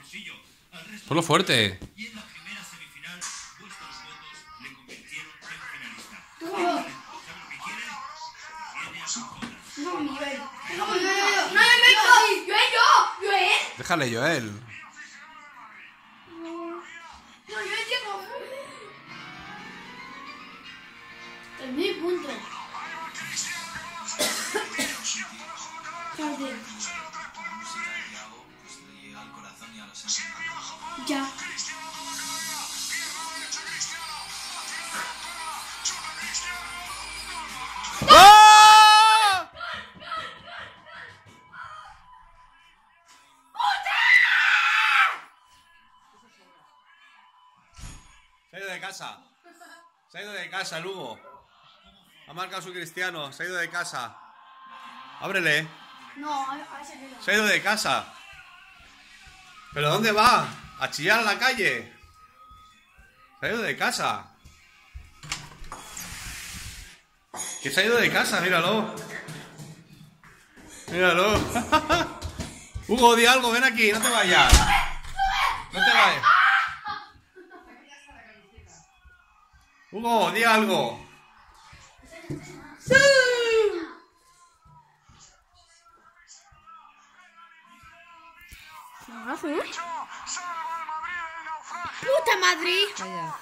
Ponlo fuerte. Y en la primera semifinal, vuestros votos le convirtieron en finalista. No, ¿Sabe lo que quiere? Viene a su zona. no, Miguel. No, yo. Déjale, Joel. No, yo entiendo. Es mi punto. Espérate. Ya. ¡Ah! Se ha ido de casa. Se ha ido de casa, Lugo. Ha marcado su Cristiano. Se ha ido de casa. Ábrele. No, a ese no. Se ha ido de casa. ¿Pero dónde va? ¿A chillar a la calle? Se ha ido de casa. Que se ha ido de casa, míralo. Míralo. Hugo, di algo, ven aquí, no te vayas. No te vayas. Hugo, di algo. ¡Puta Madrid! Vaya.